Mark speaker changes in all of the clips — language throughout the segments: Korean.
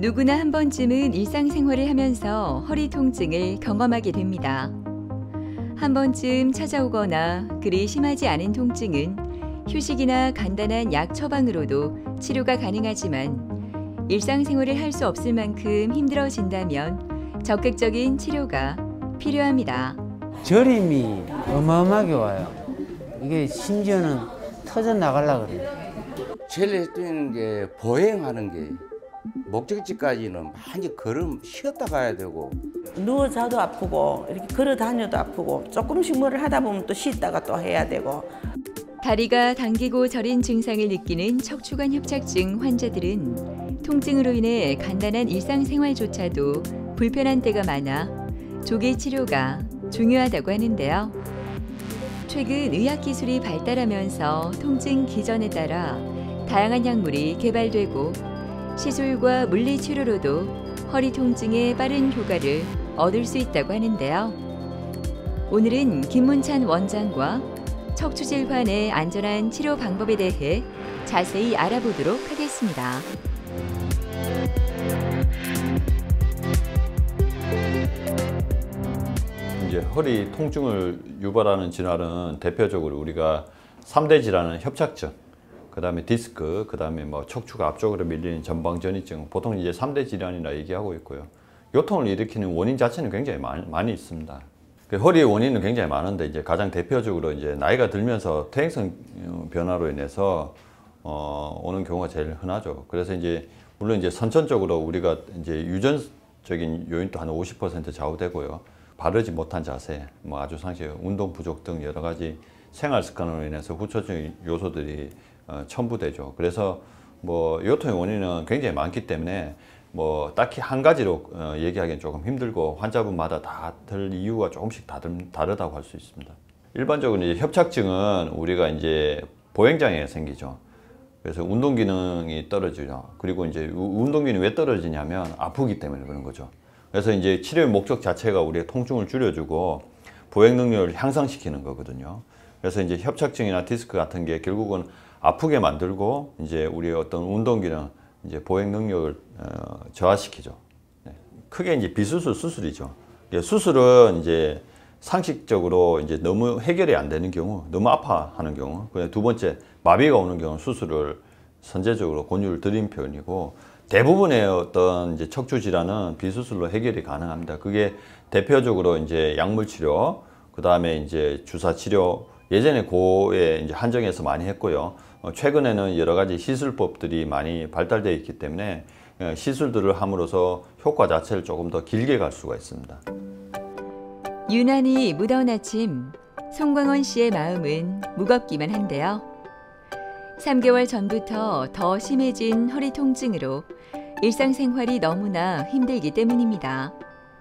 Speaker 1: 누구나 한 번쯤은 일상생활을 하면서 허리 통증을 경험하게 됩니다. 한 번쯤 찾아오거나 그리 심하지 않은 통증은 휴식이나 간단한 약 처방으로도 치료가 가능하지만 일상생활을 할 수 없을 만큼 힘들어진다면 적극적인 치료가 필요합니다.
Speaker 2: 저림이 어마어마하게 와요. 이게 심지어는 터져 나가려고 그래요.
Speaker 3: 제일 힘든 게 보행하는 게 목적지까지는 많이 쉬었다 가야 되고
Speaker 4: 누워 자도 아프고 이렇게 걸어 다녀도 아프고 조금씩 뭐를 하다 보면 또 쉬다가 또 해야 되고.
Speaker 1: 다리가 당기고 저린 증상을 느끼는 척추관 협착증 환자들은 통증으로 인해 간단한 일상생활조차도 불편한 때가 많아 조기 치료가 중요하다고 하는데요. 최근 의학기술이 발달하면서 통증 기전에 따라 다양한 약물이 개발되고 시술과 물리치료로도 허리 통증의 빠른 효과를 얻을 수 있다고 하는데요. 오늘은 김문찬 원장과 척추 질환의 안전한 치료 방법에 대해 자세히 알아보도록 하겠습니다.
Speaker 5: 이제 허리 통증을 유발하는 질환은 대표적으로 우리가 3대 질환은 협착증, 그다음에 디스크, 그다음에 뭐 척추가 앞쪽으로 밀리는 전방전이증, 보통 이제 3대 질환이라 얘기하고 있고요. 요통을 일으키는 원인 자체는 굉장히 많이 있습니다. 허리의 원인은 굉장히 많은데 이제 가장 대표적으로 이제 나이가 들면서 퇴행성 변화로 인해서 오는 경우가 제일 흔하죠. 그래서 이제 물론 이제 선천적으로 우리가 이제 유전적인 요인도 한 50% 좌우되고요. 바르지 못한 자세, 뭐 아주 상시 운동 부족 등 여러 가지 생활 습관으로 인해서 후천적인 요소들이 첨부되죠. 그래서 뭐 요통의 원인은 굉장히 많기 때문에 뭐 딱히 한 가지로 얘기하기는 조금 힘들고 환자분마다 다들 이유가 조금씩 다르다고 할 수 있습니다. 일반적으로 이제 협착증은 우리가 이제 보행장애가 생기죠. 그래서 운동 기능이 떨어지죠. 그리고 이제 운동 기능이 왜 떨어지냐면 아프기 때문에 그런 거죠. 그래서 이제 치료의 목적 자체가 우리의 통증을 줄여주고 보행 능력을 향상시키는 거거든요. 그래서 이제 협착증이나 디스크 같은 게 결국은 아프게 만들고 이제 우리의 어떤 운동 기능, 이제 보행 능력을 저하시키죠. 네. 크게 이제 비수술 수술이죠. 수술은 이제 상식적으로 이제 너무 해결이 안 되는 경우, 너무 아파하는 경우, 두 번째 마비가 오는 경우 수술을 선제적으로 권유를 드린 편이고 대부분의 어떤 이제 척추 질환은 비수술로 해결이 가능합니다. 그게 대표적으로 이제 약물 치료, 그 다음에 이제 주사 치료, 예전에 그에 이제 한정해서 많이 했고요. 최근에는 여러 가지 시술법들이 많이 발달되어 있기 때문에 시술들을 함으로써 효과 자체를 조금 더 길게 갈 수가 있습니다.
Speaker 1: 유난히 무더운 아침, 송광원 씨의 마음은 무겁기만 한데요. 3개월 전부터 더 심해진 허리 통증으로 일상생활이 너무나 힘들기 때문입니다.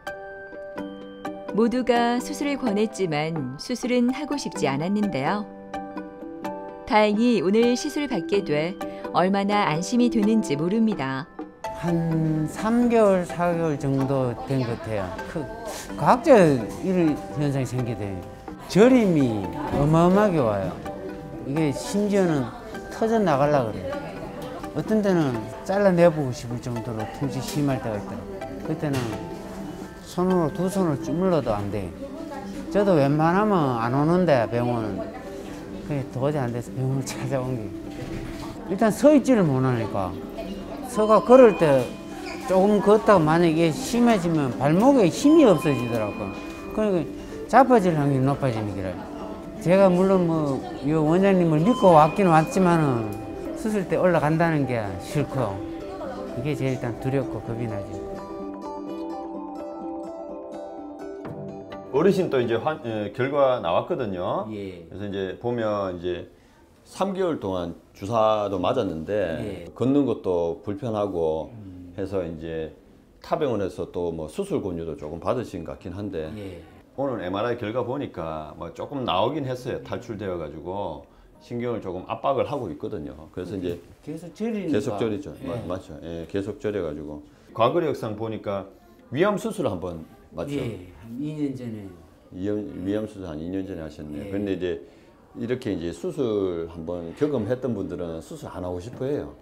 Speaker 1: 모두가 수술을 권했지만 수술은 하고 싶지 않았는데요. 다행히 오늘 시술 받게 돼 얼마나 안심이 되는지 모릅니다.
Speaker 2: 한 3개월, 4개월 정도 된 것 같아요. 과학적 이런 현상이 생기대. 저림이 어마어마하게 와요. 이게 심지어는 터져 나가려고 그래요. 어떤 때는 잘라내보고 싶을 정도로 통증이 심할 때가 있더라고요. 그때는 손으로 두 손을 주물러도 안 돼. 저도 웬만하면 안 오는데 병원은 그게 도저히 안 돼서 병원을 찾아온 게 일단 서 있지를 못하니까 서가 걸을 때 조금 걷다가 만약에 심해지면 발목에 힘이 없어지더라고요. 그러니까 자빠질 확률이 높아지는 길어요. 제가 물론 뭐 이 원장님을 믿고 왔긴 왔지만은 수술 때 올라간다는 게 싫고 그게 제일 일단 두렵고 겁이 나죠.
Speaker 5: 어르신 또 이제 결과 나왔거든요.
Speaker 2: 예.
Speaker 5: 그래서 이제 보면 이제 3개월 동안 주사도 맞았는데
Speaker 2: 예.
Speaker 5: 걷는 것도 불편하고 해서 이제 타병원에서 또 뭐 수술 권유도 조금 받으신 것 같긴 한데
Speaker 2: 예.
Speaker 5: 오늘 MRI 결과 보니까 뭐 조금 나오긴 했어요. 탈출되어 가지고 신경을 조금 압박을 하고 있거든요. 그래서 이제
Speaker 2: 계속 저리니까.
Speaker 5: 계속 저리죠.
Speaker 2: 예.
Speaker 5: 맞죠. 예, 계속 저려 가지고 과거 역상 보니까 위암 수술 한번 맞죠?
Speaker 2: 예, 한 2년 전에.
Speaker 5: 위암 수술 한 2년 전에 하셨네요.
Speaker 2: 예.
Speaker 5: 근데 이제 이렇게 이제 수술 한번 경험했던 분들은 수술 안 하고 싶어 해요.
Speaker 2: 예.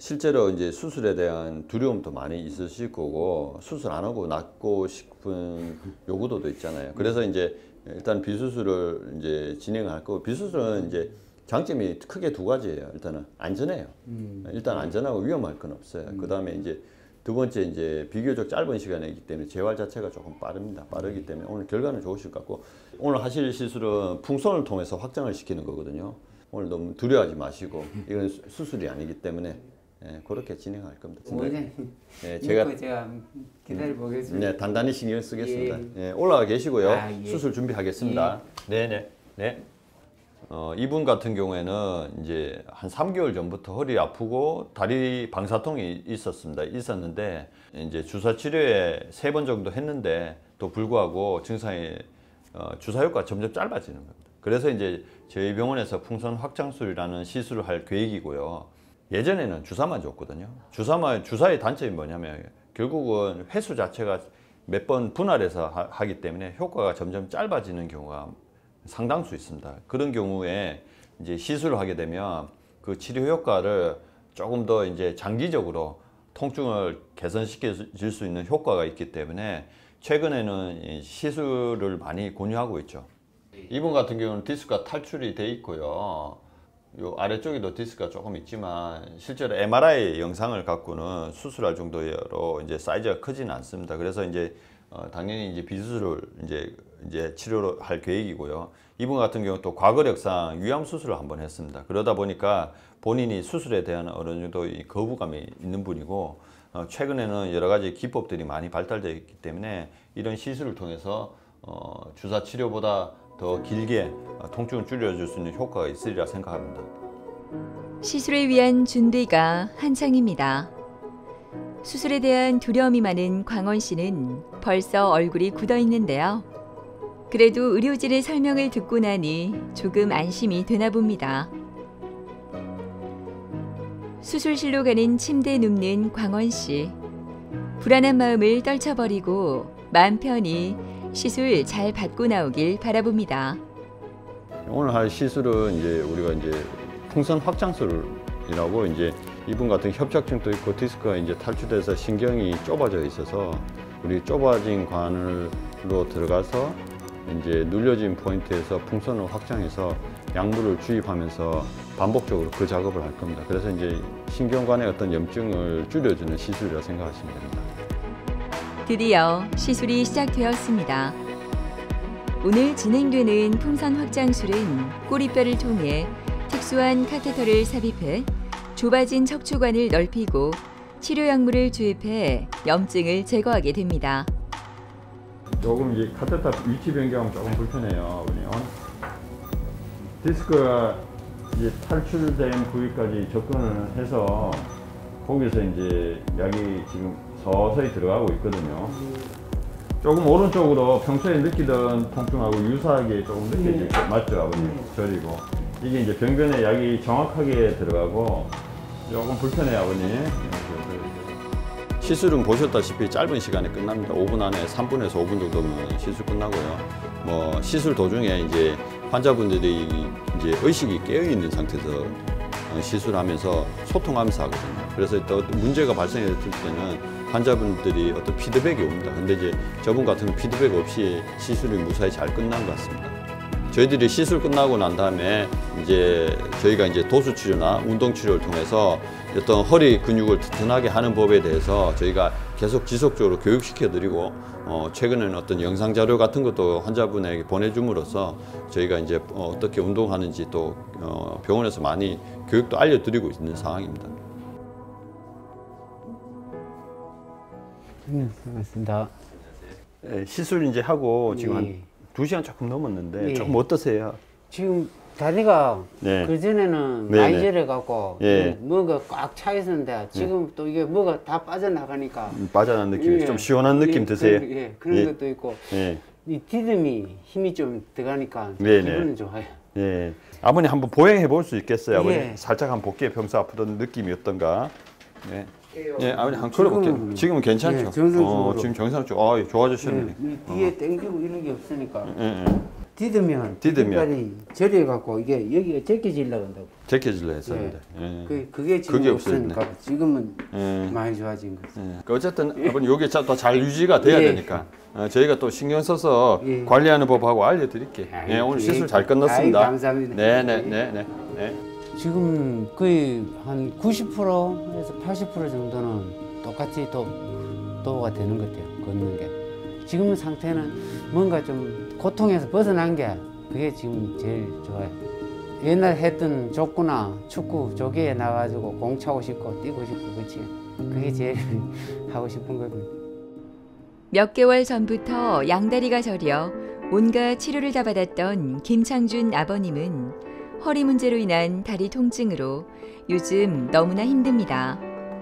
Speaker 5: 실제로 이제 수술에 대한 두려움도 많이 있으실 거고 수술 안 하고 낫고 싶은 요구도도 있잖아요. 그래서 이제 일단 비수술을 이제 진행할 거고 비수술은 이제 장점이 크게 두 가지예요. 일단은 안전해요. 일단 안전하고 위험할 건 없어요. 그 다음에 이제 두 번째 이제 비교적 짧은 시간이기 때문에 재활 자체가 조금 빠릅니다. 빠르기 때문에 오늘 결과는 좋으실 것 같고 오늘 하실 시술은 풍선을 통해서 확장을 시키는 거거든요. 오늘 너무 두려워하지 마시고 이건 수술이 아니기 때문에 예, 그렇게 진행할 겁니다. 예,
Speaker 2: 제가 기다려 보겠습니다.
Speaker 5: 네, 단단히 신경 쓰겠습니다. 예, 올라가 계시고요.
Speaker 2: 예.
Speaker 5: 수술 준비하겠습니다. 네네. 네. 이분 같은 경우에는 이제 한 3개월 전부터 허리 아프고 다리 방사통이 있었는데 이제 주사 치료에 3번 정도 했는데 또 불구하고 증상이 주사 효과가 점점 짧아지는 겁니다. 그래서 이제 저희 병원에서 풍선 확장술이라는 시술을 할 계획이고요. 예전에는 주사만 줬거든요. 주사의 단점이 뭐냐면 결국은 횟수 자체가 몇 번 분할해서 하기 때문에 효과가 점점 짧아지는 경우가 상당수 있습니다. 그런 경우에 이제 시술을 하게 되면 그 치료 효과를 조금 더 이제 장기적으로 통증을 개선시킬 수 있는 효과가 있기 때문에 최근에는 시술을 많이 권유하고 있죠. 이분 같은 경우는 디스크가 탈출이 돼 있고요. 요 아래쪽에도 디스크가 조금 있지만 실제로 MRI 영상을 갖고는 수술할 정도로 이제 사이즈가 크지는 않습니다. 그래서 이제 당연히 이제 비수술을 이제 치료를 할 계획이고요. 이분 같은 경우 또 과거력상 위암 수술을 한번 했습니다. 그러다 보니까 본인이 수술에 대한 어느 정도 거부감이 있는 분이고 최근에는 여러 가지 기법들이 많이 발달되어 있기 때문에 이런 시술을 통해서 주사 치료보다 더 길게 통증을 줄여줄 수 있는 효과가 있으리라 생각합니다.
Speaker 1: 시술을 위한 준비가 한창입니다. 수술에 대한 두려움이 많은 광원 씨는 벌써 얼굴이 굳어 있는데요. 그래도 의료진의 설명을 듣고 나니 조금 안심이 되나 봅니다. 수술실로 가는 침대에 눕는 광원 씨. 불안한 마음을 떨쳐버리고 마음 편히 시술 잘 받고 나오길 바라봅니다.
Speaker 5: 오늘 할 시술은 이제 우리가 이제 풍선 확장술이라고 이제 이분 같은 협착증도 있고 디스크가 이제 탈출돼서 신경이 좁아져 있어서 우리 좁아진 관으로 들어가서 이제 눌려진 포인트에서 풍선을 확장해서 약물을 주입하면서 반복적으로 그 작업을 할 겁니다. 그래서 이제 신경관의 어떤 염증을 줄여주는 시술이라고 생각하시면 됩니다.
Speaker 1: 드디어 시술이 시작되었습니다. 오늘 진행되는 풍선 확장술은 꼬리뼈를 통해 특수한 카테터를 삽입해 좁아진 척추관을 넓히고 치료 약물을 주입해 염증을 제거하게 됩니다.
Speaker 5: 조금 이제 카테터 위치 변경하면 조금 불편해요. 디스크가 이제 탈출된 부위까지 접근을 해서 거기서 이제 약이 지금 서서히 들어가고 있거든요. 조금 오른쪽으로 평소에 느끼던 통증하고 유사하게 조금 느껴질 거 맞죠, 아버님? 저리고 이게 이제 병변에 약이 정확하게 들어가고 조금 불편해요, 아버님. 시술은 보셨다시피 짧은 시간에 끝납니다. 5분 안에 3분에서 5분 정도면 시술 끝나고요. 뭐 시술 도중에 이제 환자분들이 이제 의식이 깨어 있는 상태에서 시술하면서 소통하면서 하거든요. 그래서 또 문제가 발생했을 때는 환자분들이 어떤 피드백이 옵니다. 근데 이제 저분 같은 피드백 없이 시술이 무사히 잘 끝난 것 같습니다. 저희들이 시술 끝나고 난 다음에 이제 저희가 이제 도수 치료나 운동 치료를 통해서 어떤 허리 근육을 튼튼하게 하는 법에 대해서 저희가 계속 지속적으로 교육시켜 드리고 최근에는 어떤 영상 자료 같은 것도 환자분에게 보내줌으로써 저희가 이제 어떻게 운동하는지 또 병원에서 많이 교육도 알려드리고 있는 상황입니다.
Speaker 2: 반갑습니다.
Speaker 5: 네, 시술 이제 하고 지금 한
Speaker 2: 네.
Speaker 5: 2시간 조금 넘었는데
Speaker 2: 네.
Speaker 5: 조금 어떠세요?
Speaker 2: 지금 다리가
Speaker 5: 네.
Speaker 2: 그전에는
Speaker 5: 네,
Speaker 2: 많이
Speaker 5: 네.
Speaker 2: 저려갖고
Speaker 5: 예.
Speaker 2: 뭐가 꽉 차 있었는데 지금 또 이게 뭐가 다 빠져나가니까
Speaker 5: 빠져나간 느낌,
Speaker 2: 예.
Speaker 5: 좀 시원한 느낌
Speaker 2: 예,
Speaker 5: 드세요?
Speaker 2: 그런
Speaker 5: 예.
Speaker 2: 것도 있고
Speaker 5: 예.
Speaker 2: 이 디듬이 힘이 좀 들어가니까
Speaker 5: 네,
Speaker 2: 기분은
Speaker 5: 네.
Speaker 2: 좋아요.
Speaker 5: 예. 아버님 한번 보행해 볼 수 있겠어요? 아버님
Speaker 2: 예.
Speaker 5: 살짝 한번 볼게요. 평소 아프던 느낌이 어떤가? 네. 예, 아버님 한번 걸어볼게요. 지금은 괜찮죠?
Speaker 2: 예, 정상적으로.
Speaker 5: 지금 정상적으로. 좋아지셨네.
Speaker 2: 이 뒤에 당기고 이런 게 없으니까
Speaker 5: 예, 예.
Speaker 2: 디디면 빛깔이 저려갖고 이게 여기가 제껴지려고 한다고.
Speaker 5: 제껴질려 했었는데.
Speaker 2: 그게 지금
Speaker 5: 그게
Speaker 2: 없으니까
Speaker 5: 없어졌네.
Speaker 2: 지금은
Speaker 5: 예.
Speaker 2: 많이 좋아진 거죠.
Speaker 5: 그 어쨌든 아버님 이게 또 잘 유지가 돼야
Speaker 2: 예.
Speaker 5: 되니까 저희가 또 신경 써서
Speaker 2: 예.
Speaker 5: 관리하는 법하고 알려드릴게요. 예, 오늘 시술 잘 끝났습니다.
Speaker 2: 아이, 감사합니다.
Speaker 5: 네네네네. 네.
Speaker 2: 지금 거의 한 90%에서 80% 정도는 똑같이 도가 되는 것 같아요. 걷는 게. 지금 상태는 뭔가 좀 고통에서 벗어난 게 그게 지금 제일 좋아요. 옛날 했던 족구나 축구 조기에 나가지고 공 차고 싶고 뛰고 싶고 그치. 그게 제일 하고 싶은 겁니다.
Speaker 1: 몇 개월 전부터 양다리가 저려 온갖 치료를 다 받았던 김창준 아버님은 허리 문제로 인한 다리 통증으로 요즘 너무나 힘듭니다.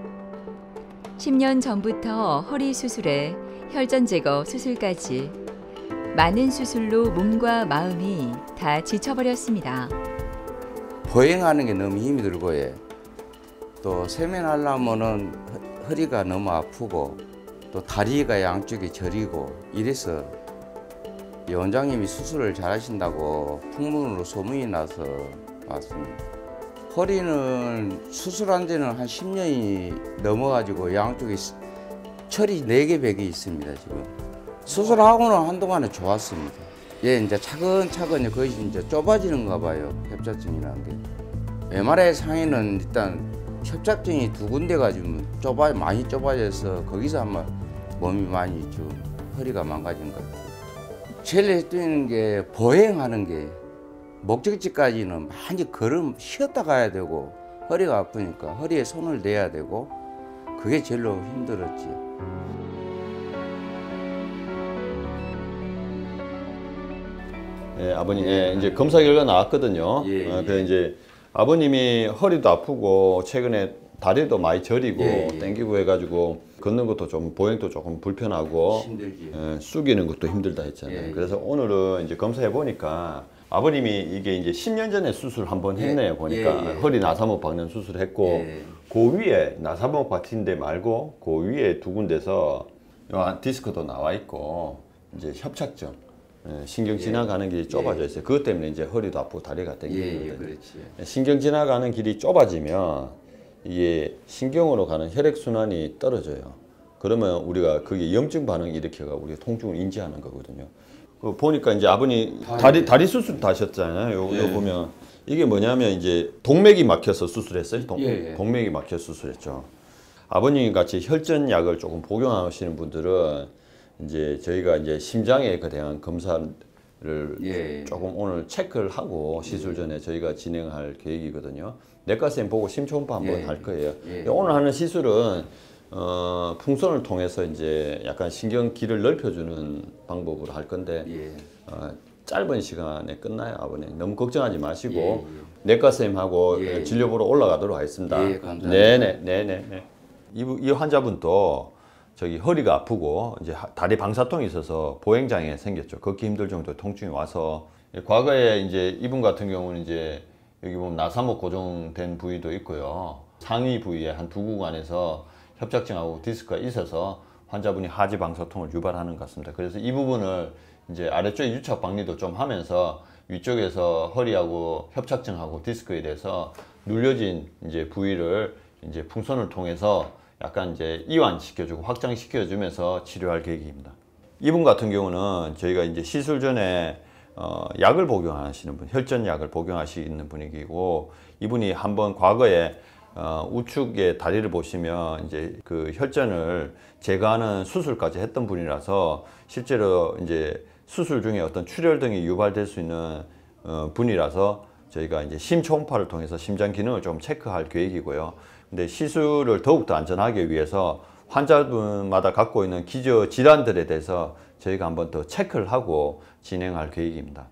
Speaker 1: 10년 전부터 허리 수술에 혈전 제거 수술까지 많은 수술로 몸과 마음이 다 지쳐버렸습니다.
Speaker 3: 보행하는 게 너무 힘이 들고 또 세면하려면은 허리가 너무 아프고 또 다리가 양쪽에 저리고 이래서 이 원장님이 수술을 잘 하신다고 풍문으로 소문이 나서 왔습니다. 허리는 수술한 지는 한 10년이 넘어가지고 양쪽에 철이 4개, 100개 있습니다, 지금. 수술하고는 한동안은 좋았습니다. 이제 차근차근 그것이 이제 좁아지는가 봐요, 협착증이라는 게. MRI 상에는 일단 협착증이 2군데가 좀 많이 좁아져서 거기서 아마 몸이 많이 좀 허리가 망가진 것 같아요. 제일 뛰는 게 보행하는 게 목적지까지는 많이 쉬었다 가야 되고 허리가 아프니까 허리에 손을 대야 되고 그게 제일로 힘들었지.
Speaker 5: 예, 아버님, 이제 검사 결과 나왔거든요. 그래서 이제 아버님이 허리도 아프고 최근에 다리도 많이 저리고 땡기고 해가지고 걷는 것도 좀 보행도 조금 불편하고
Speaker 3: 힘들지.
Speaker 5: 숙이는 것도 힘들다 했잖아요. 그래서 오늘은 이제 검사해 보니까 아버님이 이게 이제 10년 전에 수술 한번 했네요. 보니까 허리 나사목 박는 수술했고 그 위에 나사목 박힌 데 말고 그 위에 2군데서 디스크도 나와 있고 이제 협착증. 신경 지나가는 길이 좁아져 있어요. 그것 때문에 이제 허리도 아프고 다리가 땡기거든요. 신경 지나가는 길이 좁아지면 이게 신경으로 가는 혈액 순환이 떨어져요. 그러면 우리가 그게 염증 반응을 일으켜가 우리가 통증을 인지하는 거거든요. 그 보니까 이제 아버님 다리 수술 다 하셨잖아요. 요 보면 이게 뭐냐면 이제 동맥이 막혀서 수술했어요. 동맥이 막혀 수술했죠. 아버님 같이 혈전약을 조금 복용하시는 분들은 이제 저희가 이제 심장에 대한 검사를 조금 오늘 체크를 하고 시술 전에 저희가 진행할 계획이거든요. 내과쌤 보고 심초음파 한번 할 거예요. 오늘 하는 시술은 풍선을 통해서 이제 약간 신경길을 넓혀주는 방법으로 할 건데 짧은 시간에 끝나요, 아버님. 너무 걱정하지 마시고 내과쌤하고 진료보러 올라가도록 하겠습니다.
Speaker 3: 감사합니다.
Speaker 5: 네네. 이 환자분도 저기 허리가 아프고 이제 다리 방사통이 있어서 보행장애 생겼죠. 걷기 힘들 정도의 통증이 와서 과거에 이제 이분 같은 경우는 이제 여기 보면 나사목 고정된 부위도 있고요. 상위 부위에 한 2구간에서 협착증하고 디스크가 있어서 환자분이 하지 방사통을 유발하는 것 같습니다. 그래서 이 부분을 이제 아래쪽에 유착 박리도 좀 하면서 위쪽에서 허리하고 협착증하고 디스크에 대해서 눌려진 이제 부위를 이제 풍선을 통해서 약간 이제 이완시켜주고 확장시켜주면서 치료할 계획입니다. 이분 같은 경우는 저희가 이제 시술 전에 약을 복용하시는 분, 혈전약을 복용하시는 분이고 이분이 한번 과거에 우측의 다리를 보시면 이제 그 혈전을 제거하는 수술까지 했던 분이라서 실제로 이제 수술 중에 어떤 출혈 등이 유발될 수 있는 분이라서 저희가 이제 심초음파를 통해서 심장 기능을 좀 체크할 계획이고요. 근데 시술을 더욱더 안전하게 위해서 환자분마다 갖고 있는 기저 질환들에 대해서 저희가 한번 더 체크를 하고 진행할 계획입니다.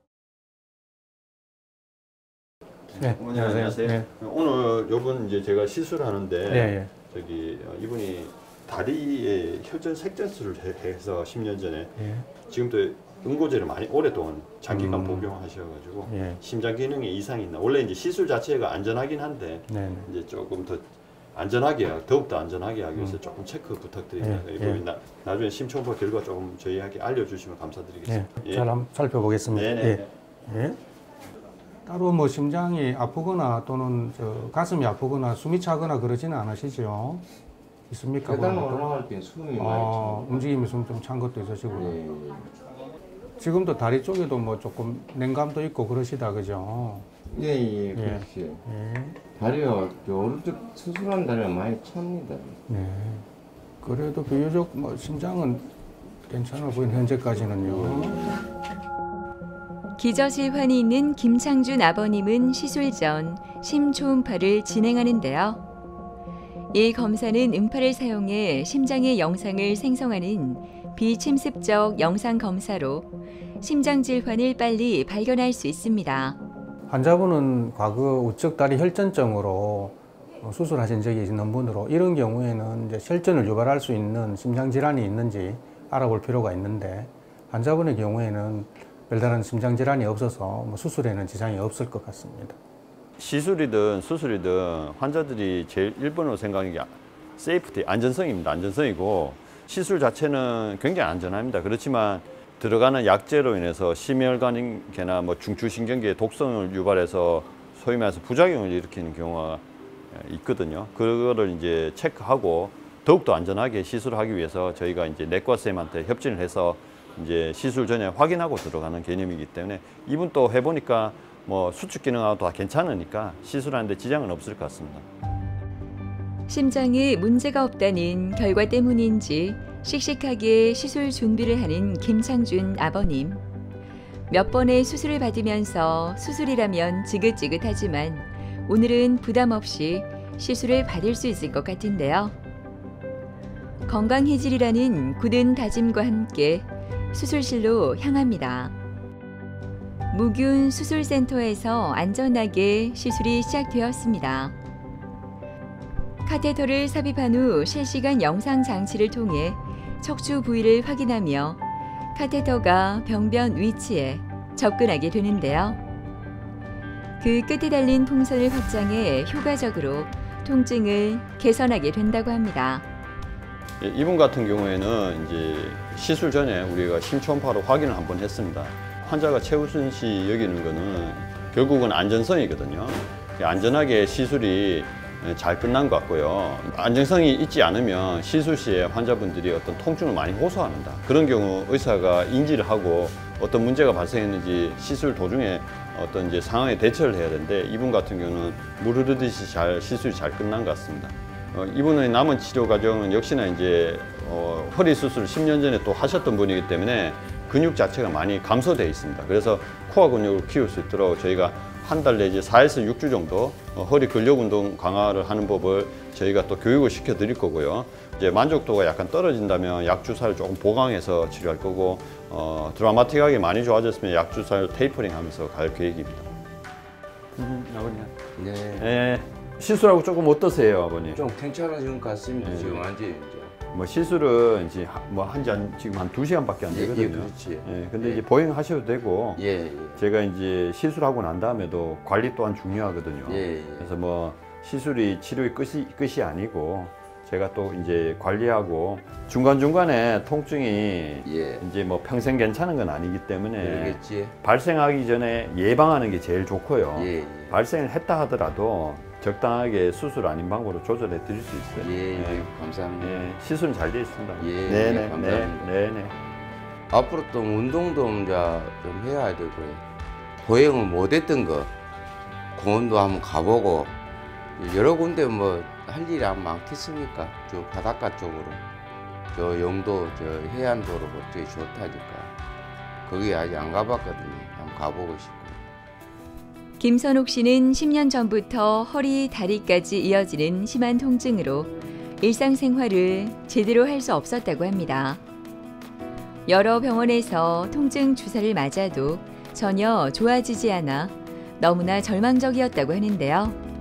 Speaker 6: 네,
Speaker 5: 안녕하세요.
Speaker 6: 네.
Speaker 5: 오늘 요분 이제 제가 시술하는데 저기 이분이 다리에 혈전 색전술을 해서 10년 전에 지금도 응고제를 많이 오랫동안 장기간 복용하셔가지고 심장 기능에 이상이 있나. 원래 이제 시술 자체가 안전하긴 한데 이제 조금 더 안전하게 더욱더 안전하게 하기 위해서 조금 체크 부탁드립니다.
Speaker 6: 예,
Speaker 5: 이거
Speaker 6: 예.
Speaker 5: 나중에 심청보 결과 조금 저희에게 알려주시면 감사드리겠습니다.
Speaker 6: 예, 잘 한번 살펴보겠습니다.
Speaker 5: 네네.
Speaker 6: 예. 예. 따로 뭐 심장이 아프거나 또는 가슴이 아프거나 숨이 차거나 그러지는 않으시죠? 있습니까?
Speaker 3: 계단
Speaker 6: 그런 것도?
Speaker 3: 올라갈 때 숨이 많이 차요.
Speaker 6: 움직임이 좀 찬 것도 있으시고요.
Speaker 3: 예.
Speaker 6: 지금도 다리 쪽에도 뭐 조금 냉감도 있고 그러시다 그죠?
Speaker 3: 예, 그렇지.
Speaker 6: 예.
Speaker 3: 다리가 오른쪽 수술한 다리가 많이 찹니다.
Speaker 6: 네. 그래도 비교적 뭐 심장은 괜찮아 보이는 현재까지는요.
Speaker 1: 기저질환이 있는 김창준 아버님은 시술 전 심초음파를 진행하는데요. 이 검사는 음파를 사용해 심장의 영상을 생성하는 비침습적 영상 검사로 심장 질환을 빨리 발견할 수 있습니다.
Speaker 6: 환자분은 과거 우측 다리 혈전증으로 수술하신 적이 있는 분으로 이런 경우에는 이제 혈전을 유발할 수 있는 심장 질환이 있는지 알아볼 필요가 있는데 환자분의 경우에는 별다른 심장 질환이 없어서 뭐 수술에는 지장이 없을 것 같습니다.
Speaker 5: 시술이든 수술이든 환자들이 제일 1번으로 생각하는 게 세이프티, 안전성입니다. 안전성이고 시술 자체는 굉장히 안전합니다. 그렇지만 들어가는 약제로 인해서 심혈관계나 뭐 중추신경계의 독성을 유발해서 소위 말해서 부작용을 일으키는 경우가 있거든요. 그거를 이제 체크하고 더욱더 안전하게 시술하기 위해서 저희가 이제 내과쌤한테 협진을 해서 이제 시술 전에 확인하고 들어가는 개념이기 때문에 이분 또 해보니까 뭐 수축 기능하고 다 괜찮으니까 시술하는데 지장은 없을 것 같습니다.
Speaker 1: 심장에 문제가 없다는 결과 때문인지 씩씩하게 시술 준비를 하는 김창준 아버님. 몇 번의 수술을 받으면서 수술이라면 지긋지긋하지만 오늘은 부담 없이 시술을 받을 수 있을 것 같은데요. 건강해질이라는 굳은 다짐과 함께 수술실로 향합니다. 무균 수술센터에서 안전하게 시술이 시작되었습니다. 카테터를 삽입한 후 실시간 영상 장치를 통해 척추 부위를 확인하며 카테터가 병변 위치에 접근하게 되는데요. 그 끝에 달린 풍선을 확장해 효과적으로 통증을 개선하게 된다고 합니다.
Speaker 5: 이분 같은 경우에는 이제 시술 전에 우리가 심초음파로 확인을 한번 했습니다. 환자가 최우선시 여기는 거는 결국은 안전성이거든요. 안전하게 시술이 잘 끝난 것 같고요. 안정성이 있지 않으면 시술 시에 환자분들이 어떤 통증을 많이 호소합니다. 그런 경우 의사가 인지를 하고 어떤 문제가 발생했는지 시술 도중에 어떤 이제 상황에 대처를 해야 되는데 이분 같은 경우는 물 흐르듯이 시술이 잘 끝난 것 같습니다. 이분의 남은 치료 과정은 역시나 이제 허리 수술을 10년 전에 또 하셨던 분이기 때문에 근육 자체가 많이 감소되어 있습니다. 그래서 코어 근육을 키울 수 있도록 저희가 한 달 내지 4에서 6주 정도 허리 근력 운동 강화를 하는 법을 저희가 또 교육을 시켜 드릴 거고요. 이제 만족도가 약간 떨어진다면 약 주사를 조금 보강해서 치료할 거고 드라마틱하게 많이 좋아졌으면 약 주사를 테이퍼링 하면서 갈 계획입니다.
Speaker 3: 아버님. 네.
Speaker 5: 네. 시술하고 조금 어떠세요, 아버님?
Speaker 3: 좀 괜찮아진 것 같습니다.
Speaker 5: 네.
Speaker 3: 지금 완전히 이제.
Speaker 5: 뭐 시술은 이제 지금 한 2시간밖에 안 되거든요.
Speaker 3: 예, 그렇지.
Speaker 5: 예, 근데
Speaker 3: 예.
Speaker 5: 이제 보행하셔도 되고
Speaker 3: 예,
Speaker 5: 제가 이제 시술하고 난 다음에도 관리 또한 중요하거든요.
Speaker 3: 예.
Speaker 5: 그래서 뭐 시술이 치료의 끝이 아니고 제가 또 이제 관리하고 중간중간에 통증이
Speaker 3: 예.
Speaker 5: 이제 뭐 평생 괜찮은 건 아니기 때문에
Speaker 3: 그러겠지.
Speaker 5: 발생하기 전에 예방하는 게 제일 좋고요.
Speaker 3: 예.
Speaker 5: 발생을 했다 하더라도 적당하게 수술 아닌 방법으로 조절해 드릴 수 있어요.
Speaker 3: 예,
Speaker 5: 예.
Speaker 3: 감사합니다.
Speaker 5: 예, 시술은 잘 되어 있습니다.
Speaker 3: 예,
Speaker 5: 네네,
Speaker 3: 감사합니다.
Speaker 5: 네네.
Speaker 3: 앞으로 또 운동도 이제 좀 해야 되고요. 보행을 못했던 거 공원도 한번 가보고 여러 군데 뭐 할 일이 안 많겠습니까? 저 바닷가 쪽으로 저 영도 저 해안도로 그쪽이 좋다니까 거기 아직 안 가봤거든요. 한번 가보고 싶고.
Speaker 1: 김선옥 씨는 10년 전부터 허리, 다리까지 이어지는 심한 통증으로 일상생활을 제대로 할 수 없었다고 합니다. 여러 병원에서 통증 주사를 맞아도 전혀 좋아지지 않아 너무나 절망적이었다고 하는데요.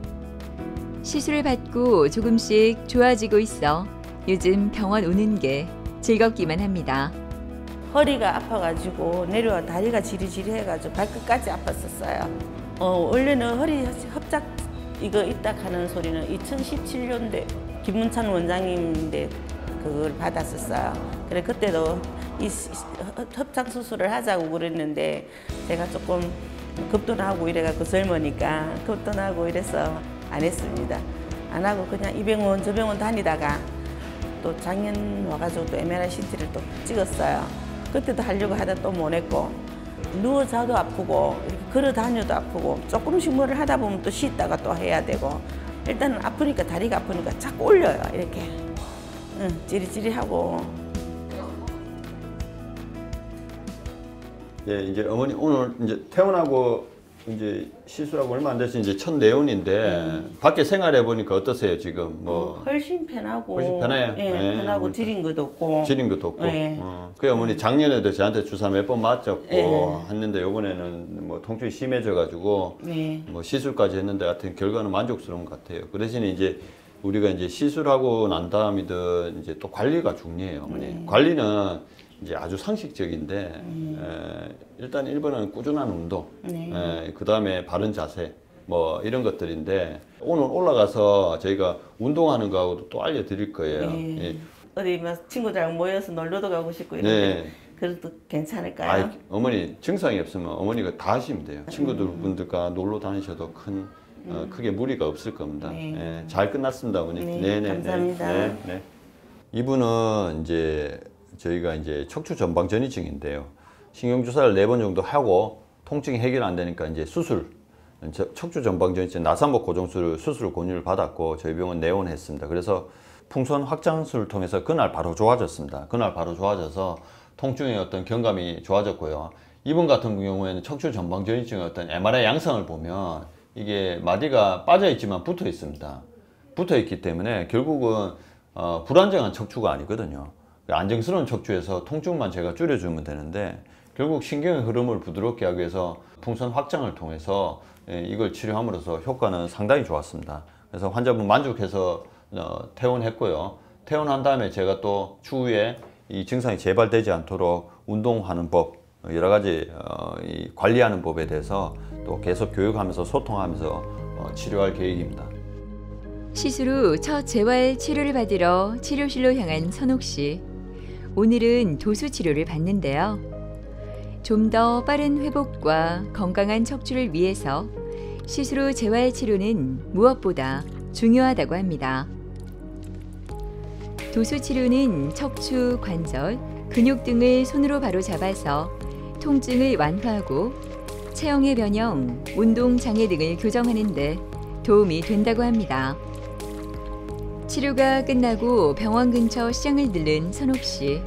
Speaker 1: 시술을 받고 조금씩 좋아지고 있어 요즘 병원 오는 게 즐겁기만 합니다.
Speaker 4: 허리가 아파가지고 내려와 다리가 지리지리해가지고 발끝까지 아팠었어요. 원래는 허리 협착 이거 있다 하는 소리는 2017년대 김문찬 원장님인데 그걸 받았었어요. 그래 그때도 이 협착 수술을 하자고 그랬는데 제가 조금 겁도 나고 이래가 젊으니까 겁도 나고 이래서 안 했습니다. 안 하고 그냥 이 병원 저 병원 다니다가 또 작년 와가지고 또 MRI CT를 또 찍었어요. 그때도 하려고 하다 또 못 했고 누워 자도 아프고 이렇게 걸어 다녀도 아프고 조금씩 뭐를 하다 보면 또 쉬다가 또 해야 되고 일단은 아프니까 다리가 아프니까 자꾸 올려요 이렇게 찌릿찌릿하고.
Speaker 5: 예, 이제 어머니 오늘 이제 퇴원하고 이제 시술하고 얼마 안 돼서 이제 첫 내원인데 밖에 생활해 보니까 어떠세요 지금? 뭐
Speaker 4: 훨씬 편하고.
Speaker 5: 훨씬 편해요?
Speaker 4: 예,
Speaker 5: 네.
Speaker 4: 편하고 지린 것도 없고.
Speaker 5: 지린 것도 없고.
Speaker 4: 네.
Speaker 5: 그 어머니 작년에도 저한테 주사 몇 번 맞았고
Speaker 4: 네.
Speaker 5: 했는데 이번에는 뭐 통증이 심해져가지고
Speaker 4: 네.
Speaker 5: 뭐 시술까지 했는데 하여튼 결과는 만족스러운 것 같아요. 그 대신에 이제 우리가 이제 시술하고 난 다음이든 이제 또 관리가 중요해요, 어머니. 관리는 이제 아주 상식적인데 일단 1번은 꾸준한 운동, 그 다음에 바른 자세 뭐 이런 것들인데 오늘 올라가서 저희가 운동하는 거하고도 또 알려드릴 거예요.
Speaker 4: 네.
Speaker 5: 예.
Speaker 4: 어디 막 친구들하고 모여서 놀러도 가고 싶고 이런데
Speaker 5: 네.
Speaker 4: 그래도 괜찮을까요?
Speaker 5: 어머니 증상이 없으면 어머니가 다 하시면 돼요. 친구들 분들과 놀러 다니셔도 크게 무리가 없을 겁니다.
Speaker 4: 네.
Speaker 5: 예, 잘 끝났습니다, 어머니.
Speaker 4: 네, 감사합니다.
Speaker 5: 네. 이분은 이제 저희가 이제 척추 전방 전이증인데요. 신경주사를 4번 정도 하고 통증이 해결 안 되니까 이제 수술, 척추 전방 전이증 나삼복 고정술 수술 권유를 받았고 저희 병원 내원했습니다. 그래서 풍선 확장술을 통해서 그날 바로 좋아졌습니다. 그날 바로 좋아져서 통증의 어떤 경감이 좋아졌고요. 이분 같은 경우에는 척추 전방 전이증의 어떤 MRI 양상을 보면 이게 마디가 빠져 있지만 붙어 있습니다. 붙어 있기 때문에 결국은 불안정한 척추가 아니거든요. 안정스러운 척추에서 통증만 제가 줄여주면 되는데 결국 신경의 흐름을 부드럽게 하기 위해서 풍선 확장을 통해서 이걸 치료함으로써 효과는 상당히 좋았습니다. 그래서 환자분 만족해서 퇴원했고요. 퇴원한 다음에 제가 또 추후에 이 증상이 재발되지 않도록 운동하는 법, 여러 가지 관리하는 법에 대해서 또 계속 교육하면서 소통하면서 치료할 계획입니다.
Speaker 1: 시술 후 첫 재활 치료를 받으러 치료실로 향한 선옥 씨. 오늘은 도수 치료를 받는데요. 좀 더 빠른 회복과 건강한 척추를 위해서 시술 후 재활 치료는 무엇보다 중요하다고 합니다. 도수 치료는 척추, 관절, 근육 등을 손으로 바로 잡아서 통증을 완화하고 체형의 변형, 운동 장애 등을 교정하는 데 도움이 된다고 합니다. 치료가 끝나고 병원 근처 시장을 들른 선옥 씨.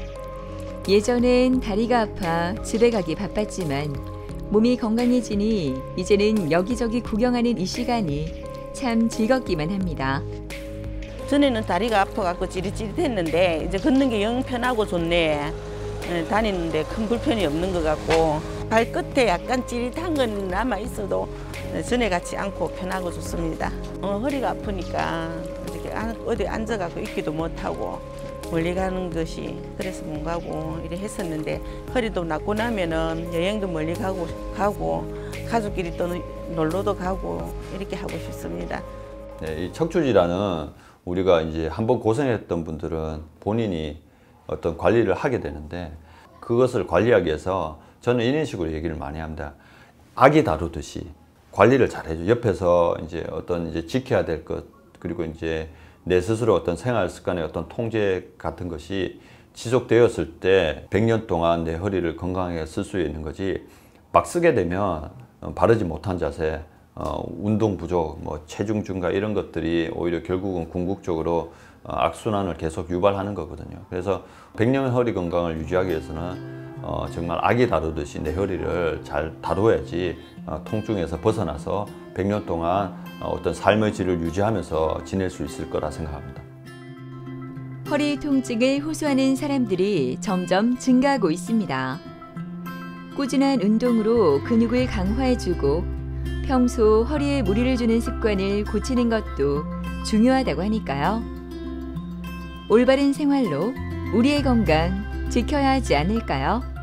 Speaker 1: 예전엔 다리가 아파 집에 가기 바빴지만 몸이 건강해지니 이제는 여기저기 구경하는 이 시간이 참 즐겁기만 합니다.
Speaker 4: 전에는 다리가 아파갖고 찌릿찌릿했는데 이제 걷는 게 영 편하고 좋네. 다니는데 큰 불편이 없는 것 같고 발끝에 약간 찌릿한 건 남아 있어도 전에 같지 않고 편하고 좋습니다. 허리가 아프니까 이렇게 어디 앉아갖고 있기도 못하고 멀리 가는 것이 그래서 못 가고 이래 했었는데 허리도 낫고 나면은 여행도 멀리 가고 가족끼리 또 놀러도 가고 이렇게 하고 싶습니다.
Speaker 5: 네, 이 척추 질환은 우리가 이제 한번 고생했던 분들은 본인이 어떤 관리를 하게 되는데 그것을 관리하기 위해서 저는 이런 식으로 얘기를 많이 합니다. 아기 다루듯이 관리를 잘 해줘. 옆에서 이제 어떤 이제 지켜야 될 것, 그리고 이제 내 스스로 어떤 생활 습관의 어떤 통제 같은 것이 지속되었을 때 100년 동안 내 허리를 건강하게 쓸 수 있는 거지 막 쓰게 되면 바르지 못한 자세, 운동 부족, 뭐 체중 증가 이런 것들이 오히려 결국은 궁극적으로 악순환을 계속 유발하는 거거든요. 그래서 100년 허리 건강을 유지하기 위해서는 정말 아기 다루듯이 내 허리를 잘 다루어야지 통증에서 벗어나서 100년 동안 어떤 삶의 질을 유지하면서 지낼 수 있을 거라 생각합니다.
Speaker 1: 허리 통증을 호소하는 사람들이 점점 증가하고 있습니다. 꾸준한 운동으로 근육을 강화해주고 평소 허리에 무리를 주는 습관을 고치는 것도 중요하다고 하니까요. 올바른 생활로 우리의 건강 지켜야 하지 않을까요?